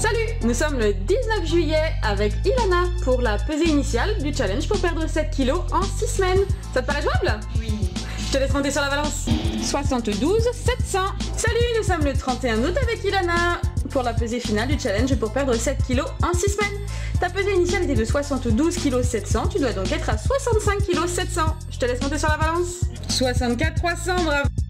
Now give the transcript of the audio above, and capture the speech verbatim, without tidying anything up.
Salut, nous sommes le dix-neuf juillet avec Ilana pour la pesée initiale du challenge pour perdre sept kilos en six semaines. Ça te paraît jouable? Oui. Je te laisse monter sur la balance. soixante-douze sept cents. Salut, nous sommes le trente et un août avec Ilana pour la pesée finale du challenge pour perdre sept kilos en six semaines. Ta pesée initiale était de soixante-douze kilos sept cents, tu dois donc être à soixante-cinq kilos sept cents. Je te laisse monter sur la balance. soixante-quatre trois cents, bravo.